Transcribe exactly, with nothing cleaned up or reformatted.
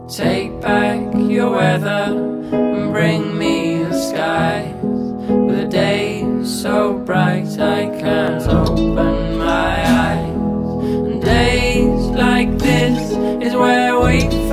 Take back your weather and bring me the skies, with a day so bright I can't open my eyes. And days like this is where we